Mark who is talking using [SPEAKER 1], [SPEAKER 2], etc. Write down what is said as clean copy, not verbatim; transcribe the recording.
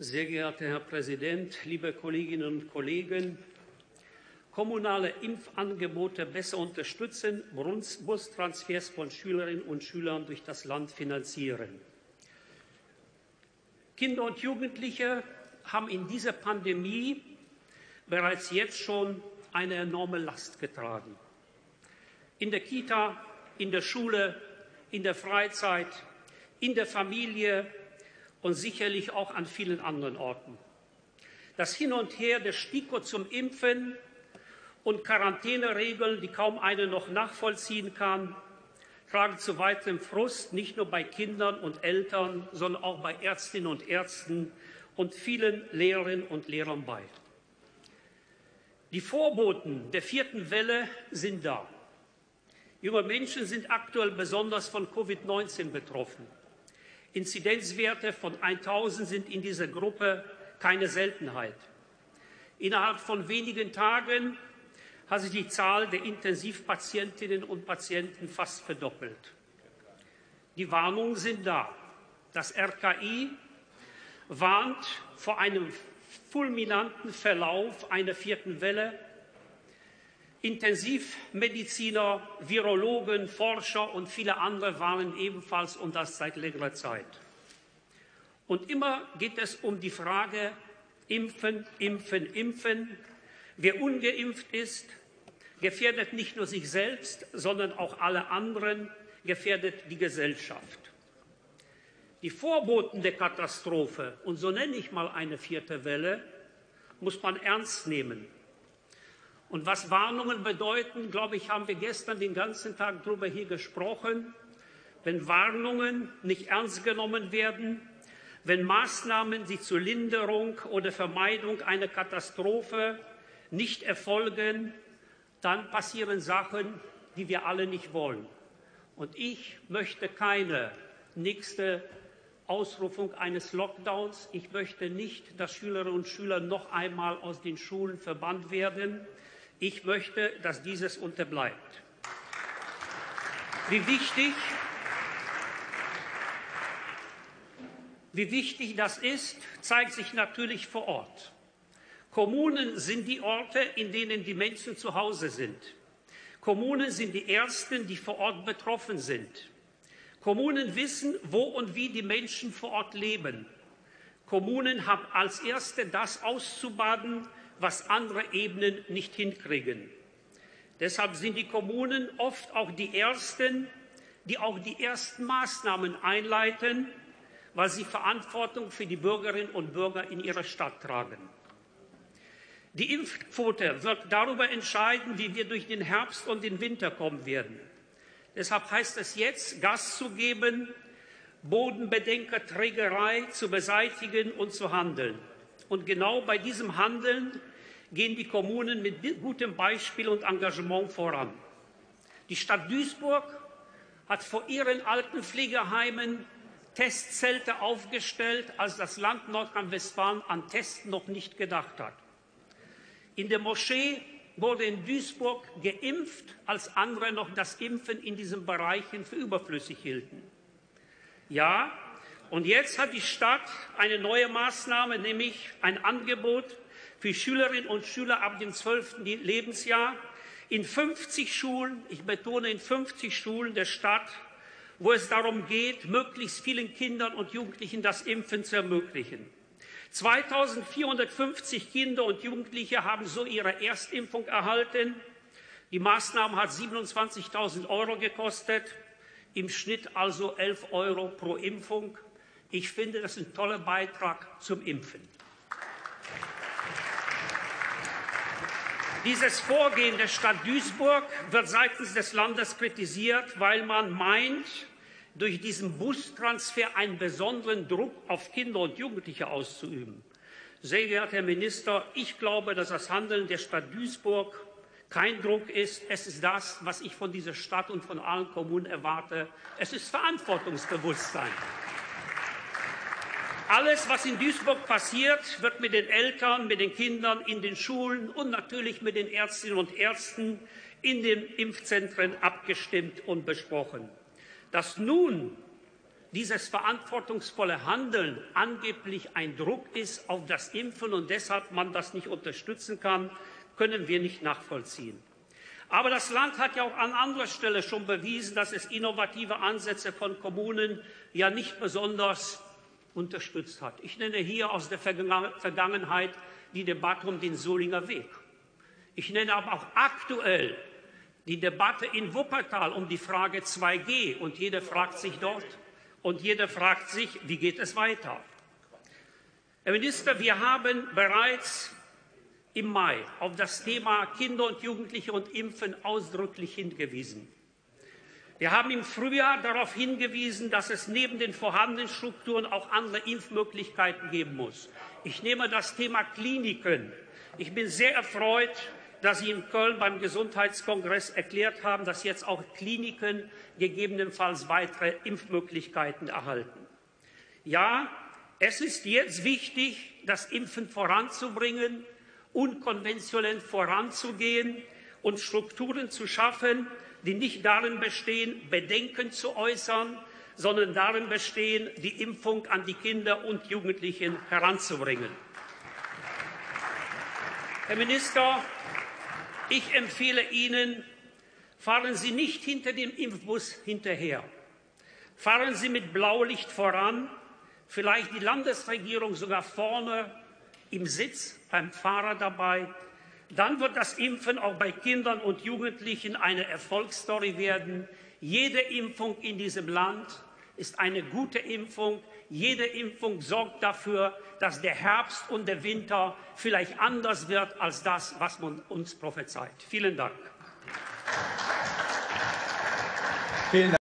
[SPEAKER 1] Sehr geehrter Herr Präsident, liebe Kolleginnen und Kollegen! Kommunale Impfangebote besser unterstützen, Bustransfers von Schülerinnen und Schülern durch das Land finanzieren. Kinder und Jugendliche haben in dieser Pandemie bereits jetzt schon eine enorme Last getragen. In der Kita, in der Schule, in der Freizeit, in der Familie und sicherlich auch an vielen anderen Orten. Das Hin und Her der STIKO zum Impfen und Quarantäneregeln, die kaum einer noch nachvollziehen kann, tragen zu weiterem Frust, nicht nur bei Kindern und Eltern, sondern auch bei Ärztinnen und Ärzten und vielen Lehrerinnen und Lehrern bei. Die Vorboten der 4. Welle sind da. Junge Menschen sind aktuell besonders von Covid-19 betroffen. Inzidenzwerte von 1000 sind in dieser Gruppe keine Seltenheit. Innerhalb von wenigen Tagen hat sich die Zahl der Intensivpatientinnen und Patienten fast verdoppelt. Die Warnungen sind da. Das RKI warnt vor einem fulminanten Verlauf einer 4. Welle. Intensivmediziner, Virologen, Forscher und viele andere warnen ebenfalls und das seit längerer Zeit. Und immer geht es um die Frage Impfen, Impfen, Impfen. Wer ungeimpft ist, gefährdet nicht nur sich selbst, sondern auch alle anderen, gefährdet die Gesellschaft. Die Vorboten der Katastrophe, und so nenne ich mal eine 4. Welle, muss man ernst nehmen. Und was Warnungen bedeuten, glaube ich, haben wir gestern den ganzen Tag darüber hier gesprochen. Wenn Warnungen nicht ernst genommen werden, wenn Maßnahmen, die zur Linderung oder Vermeidung einer Katastrophe nicht erfolgen, dann passieren Sachen, die wir alle nicht wollen. Und ich möchte keine nächste Ausrufung eines Lockdowns. Ich möchte nicht, dass Schülerinnen und Schüler noch einmal aus den Schulen verbannt werden. Ich möchte, dass dieses unterbleibt. Wie wichtig das ist, zeigt sich natürlich vor Ort. Kommunen sind die Orte, in denen die Menschen zu Hause sind. Kommunen sind die Ersten, die vor Ort betroffen sind. Kommunen wissen, wo und wie die Menschen vor Ort leben. Kommunen haben als Erste das auszubaden, was andere Ebenen nicht hinkriegen. Deshalb sind die Kommunen oft auch die Ersten, die auch die ersten Maßnahmen einleiten, weil sie Verantwortung für die Bürgerinnen und Bürger in ihrer Stadt tragen. Die Impfquote wird darüber entscheiden, wie wir durch den Herbst und den Winter kommen werden. Deshalb heißt es jetzt, Gas zu geben, Bodenbedenkerträgerei zu beseitigen und zu handeln. Und genau bei diesem Handeln gehen die Kommunen mit gutem Beispiel und Engagement voran. Die Stadt Duisburg hat vor ihren Altenpflegeheimen Testzelte aufgestellt, als das Land Nordrhein-Westfalen an Testen noch nicht gedacht hat. In der Moschee wurde in Duisburg geimpft, als andere noch das Impfen in diesen Bereichen für überflüssig hielten. Ja, und jetzt hat die Stadt eine neue Maßnahme, nämlich ein Angebot für Schülerinnen und Schüler ab dem 12. Lebensjahr in 50 Schulen, ich betone in 50 Schulen der Stadt, wo es darum geht, möglichst vielen Kindern und Jugendlichen das Impfen zu ermöglichen. 2450 Kinder und Jugendliche haben so ihre Erstimpfung erhalten. Die Maßnahme hat 27.000 € gekostet, im Schnitt also 11 € pro Impfung. Ich finde, das ist ein toller Beitrag zum Impfen. Dieses Vorgehen der Stadt Duisburg wird seitens des Landes kritisiert, weil man meint, durch diesen Bustransfer einen besonderen Druck auf Kinder und Jugendliche auszuüben. Sehr geehrter Herr Minister, ich glaube, dass das Handeln der Stadt Duisburg kein Druck ist. Es ist das, was ich von dieser Stadt und von allen Kommunen erwarte. Es ist Verantwortungsbewusstsein. Alles, was in Duisburg passiert, wird mit den Eltern, mit den Kindern in den Schulen und natürlich mit den Ärztinnen und Ärzten in den Impfzentren abgestimmt und besprochen. Dass nun dieses verantwortungsvolle Handeln angeblich ein Druck ist auf das Impfen und deshalb man das nicht unterstützen kann, können wir nicht nachvollziehen. Aber das Land hat ja auch an anderer Stelle schon bewiesen, dass es innovative Ansätze von Kommunen ja nicht besonders unterstützt hat. Ich nenne hier aus der Vergangenheit die Debatte um den Solinger Weg. Ich nenne aber auch aktuell die Debatte in Wuppertal um die Frage 2G. Und jeder fragt sich dort, wie geht es weiter? Herr Minister, wir haben bereits im Mai auf das Thema Kinder und Jugendliche und Impfen ausdrücklich hingewiesen. Wir haben im Frühjahr darauf hingewiesen, dass es neben den vorhandenen Strukturen auch andere Impfmöglichkeiten geben muss. Ich nehme das Thema Kliniken. Ich bin sehr erfreut, dass Sie in Köln beim Gesundheitskongress erklärt haben, dass jetzt auch Kliniken gegebenenfalls weitere Impfmöglichkeiten erhalten. Ja, es ist jetzt wichtig, das Impfen voranzubringen, unkonventionell voranzugehen und Strukturen zu schaffen, die nicht darin bestehen, Bedenken zu äußern, sondern darin bestehen, die Impfung an die Kinder und Jugendlichen heranzubringen. Herr Minister, ich empfehle Ihnen, fahren Sie nicht hinter dem Impfbus hinterher. Fahren Sie mit Blaulicht voran, vielleicht die Landesregierung sogar vorne im Sitz, beim Fahrer dabei. Dann wird das Impfen auch bei Kindern und Jugendlichen eine Erfolgsstory werden. Jede Impfung in diesem Land ist eine gute Impfung. Jede Impfung sorgt dafür, dass der Herbst und der Winter vielleicht anders wird als das, was man uns prophezeit. Vielen Dank.